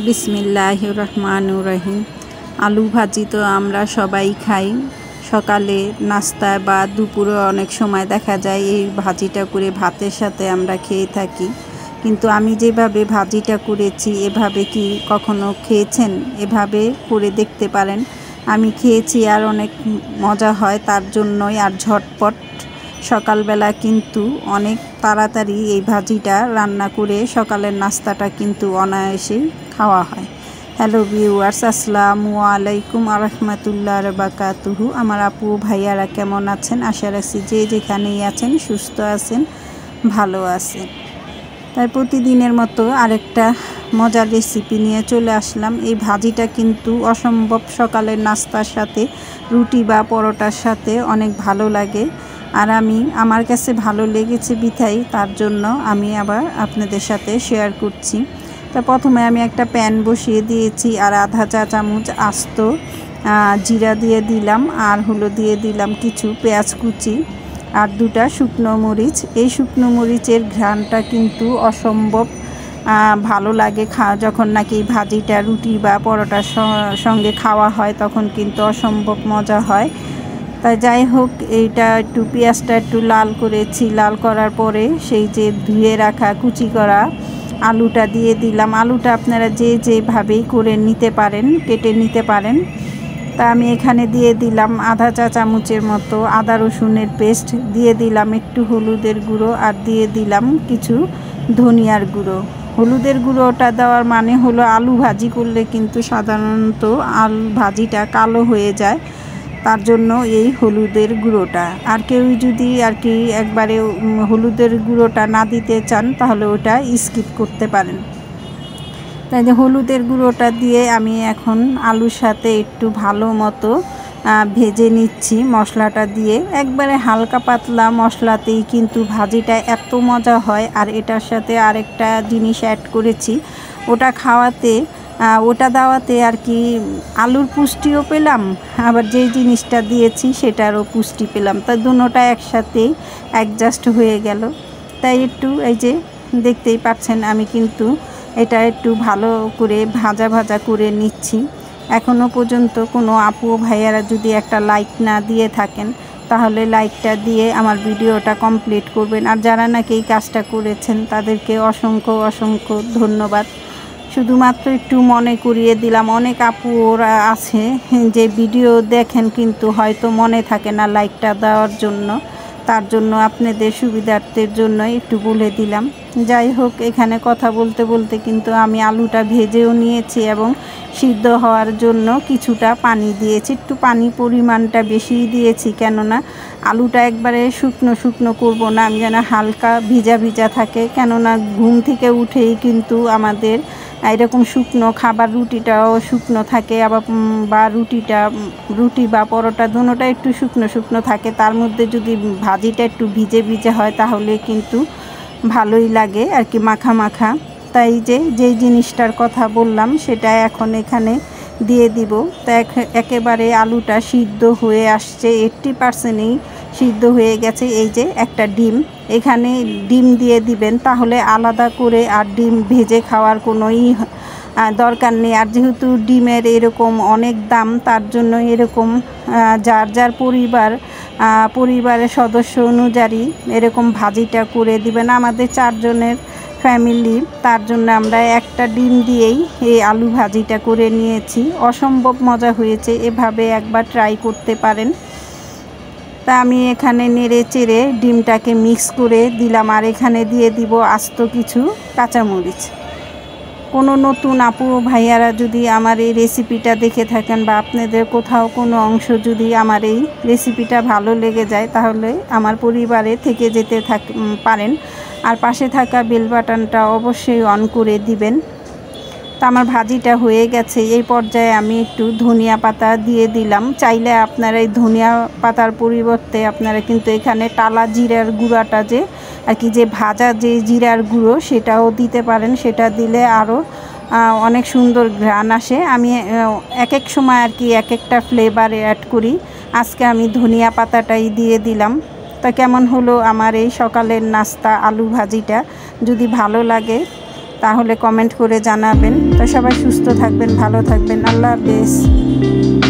বিসমিল্লাহির রহমানির রহিম। আলু ভাজি তো আমরা সবাই খাই, সকালে নাস্তা বা দুপুরে অনেক সময় দেখা যায় এই ভাজিটা করে ভাতের সাথে আমরা খেয়ে থাকি। কিন্তু আমি যেভাবে ভাজিটা করেছি এভাবে কি কখনো খেয়েছেন? এভাবে করে দেখতে পারেন। আমি খেয়েছি আর অনেক মজা হয়, তার জন্যই আর ঝটপট সকালবেলা কিন্তু অনেক তাড়াতাড়ি এই ভাজিটা রান্না করে সকালের নাস্তাটা কিন্তু অনায়াসেই খাওয়া হয়। হ্যালো ভিউয়ার্স, আসসালামু আলাইকুম আরহামাতুল্লাহ বারাকাতুহু। আমার আপু ভাইয়ারা কেমন আছেন? আশা রাখছি যে যেখানেই আছেন সুস্থ আছেন, ভালো আছেন। তাই প্রতিদিনের মতো আরেকটা মজার রেসিপি নিয়ে চলে আসলাম। এই ভাজিটা কিন্তু অসম্ভব সকালের নাস্তার সাথে রুটি বা পরোটার সাথে অনেক ভালো লাগে। আর আমার কাছে ভালো লেগেছে বিধায় তার জন্য আমি আবার আপনাদের সাথে শেয়ার করছি। তা প্রথমে আমি একটা প্যান বসিয়ে দিয়েছি আর আধা চা চামচ আস্ত জিরা দিয়ে দিলাম, আর হলো দিয়ে দিলাম কিছু পেঁয়াজ কুচি আর দুটা শুকনো মরিচ। এই শুকনো মরিচের ঘ্রাণটা কিন্তু অসম্ভব ভালো লাগে যখন নাকি ভাজিটা রুটি বা পরোটার সঙ্গে খাওয়া হয়, তখন কিন্তু অসম্ভব মজা হয়। তাই যাই হোক, এইটা একটু পেঁয়াজটা একটু লাল করেছি। লাল করার পরে সেই যে ধুয়ে রাখা কুচি করা আলুটা দিয়ে দিলাম। আলুটা আপনারা যেভাবেই করে নিতে পারেন, কেটে নিতে পারেন। তা আমি এখানে দিয়ে দিলাম আধা চা চামচের মতো আদা রসুনের পেস্ট, দিয়ে দিলাম একটু হলুদের গুঁড়ো আর দিয়ে দিলাম কিছু ধনিয়ার গুঁড়ো। হলুদের গুঁড়োটা দেওয়ার মানে হলো আলু ভাজি করলে কিন্তু সাধারণত আলু ভাজিটা কালো হয়ে যায়, তার জন্য এই হলুদের গুঁড়োটা। আর কেউ যদি আর কি একবারে হলুদের গুঁড়োটা না দিতে চান তাহলে ওটা স্কিপ করতে পারেন। তাই যে হলুদের গুঁড়োটা দিয়ে আমি এখন আলুর সাথে একটু ভালো মতো ভেজে নিচ্ছি মশলাটা দিয়ে। একবারে হালকা পাতলা মশলাতেই কিন্তু ভাজিটা এত মজা হয়। আর এটার সাথে আরেকটা জিনিস অ্যাড করেছি, ওটা দেওয়াতে আর কি আলুর পুষ্টিও পেলাম, আবার যেই জিনিসটা দিয়েছি সেটারও পুষ্টি পেলাম। তাই দুটোটা একসাথেই অ্যাডজাস্ট হয়ে গেল। তাই একটু এই যে দেখতেই পাচ্ছেন আমি কিন্তু এটা একটু ভালো করে ভাজা ভাজা করে নিচ্ছি। এখনও পর্যন্ত কোনো আপু ভাইয়ারা যদি একটা লাইক না দিয়ে থাকেন তাহলে লাইকটা দিয়ে আমার ভিডিওটা কমপ্লিট করবেন। আর যারা নাকি এই কাজটা করেছেন তাদেরকে অসংখ্য অসংখ্য ধন্যবাদ। শুধুমাত্র একটু মনে করিয়ে দিলাম, অনেক আপু ওরা আছে যে ভিডিও দেখেন কিন্তু হয়তো মনে থাকে না লাইকটা দেওয়ার জন্য, তার জন্য আপনাদের সুবিধার্থের জন্য একটু বলে দিলাম। যাই হোক, এখানে কথা বলতে বলতে কিন্তু আমি আলুটা ভেজেও নিয়েছি এবং সিদ্ধ হওয়ার জন্য কিছুটা পানি দিয়েছি। একটু পানি পরিমাণটা বেশিই দিয়েছি, কেননা আলুটা একবারে শুকনো শুকনো করবো না, আমি যেন হালকা ভিজা ভিজা থাকে। কেননা ঘুম থেকে উঠেই কিন্তু আমাদের এরকম শুকনো খাবার, রুটিটাও শুকনো থাকে, আবার রুটি বা পরোটা দুটোটা একটু শুকনো শুকনো থাকে। তার মধ্যে যদি ভাজিটা একটু ভিজে ভিজে হয় তাহলে কিন্তু ভালোই লাগে আর কি, মাখা মাখা। তাই যেই জিনিসটার কথা বললাম সেটা এখন এখানে দিয়ে দিব। তা একেবারে আলুটা সিদ্ধ হয়ে আসছে, 80%ই সিদ্ধ হয়ে গেছে। এই যে একটা ডিম, এখানে ডিম দিয়ে দিবেন, তাহলে আলাদা করে আর ডিম ভেজে খাওয়ার কোনোই দরকার নেই। আর যেহেতু ডিমের এরকম অনেক দাম, তার জন্য এরকম যার যার পরিবারের সদস্য অনুযায়ী এরকম ভাজিটা করে দিবেন। আমাদের 4 জনের ফ্যামিলি, তার জন্য আমরা একটা ডিম দিয়েই এই আলু ভাজিটা করে নিয়েছি। অসম্ভব মজা হয়েছে, এভাবে একবার ট্রাই করতে পারেন। তা আমি এখানে নেড়ে চেড়ে ডিমটাকে মিক্স করে দিলাম, আর এখানে দিয়ে দিব আস্ত কিছু কাঁচামরিচ। কোনো নতুন আপু ভাইয়ারা যদি আমার এই রেসিপিটা দেখে থাকেন বা আপনাদের কোথাও কোনো অংশ যদি আমার এই রেসিপিটা ভালো লেগে যায় তাহলে আমার পরিবারে থেকে যেতে পারেন। আর পাশে থাকা বেল বাটনটা অবশ্যই অন করে দিবেন। তা আমার ভাজিটা হয়ে গেছে। এই পর্যায়ে আমি একটু ধনিয়া পাতা দিয়ে দিলাম। চাইলে আপনারা এই ধনিয়া পাতার পরিবর্তে আপনারা কিন্তু এখানে টালা জিরার গুঁড়াটা আর কি যে ভাজা যে জিরার গুঁড়ো সেটাও দিতে পারেন। সেটা দিলে আরও অনেক সুন্দর ঘ্রাণ আসে। আমি এক এক সময় আর কি এক একটা ফ্লেভার অ্যাড করি। আজকে আমি ধনিয়া পাতাটাই দিয়ে দিলাম। তা কেমন হলো আমার এই সকালের নাস্তা আলু ভাজিটা? যদি ভালো লাগে তাহলে কমেন্ট করে জানাবেন। তো সবাই সুস্থ থাকবেন, ভালো থাকবেন। আল্লাহ হাফেজ।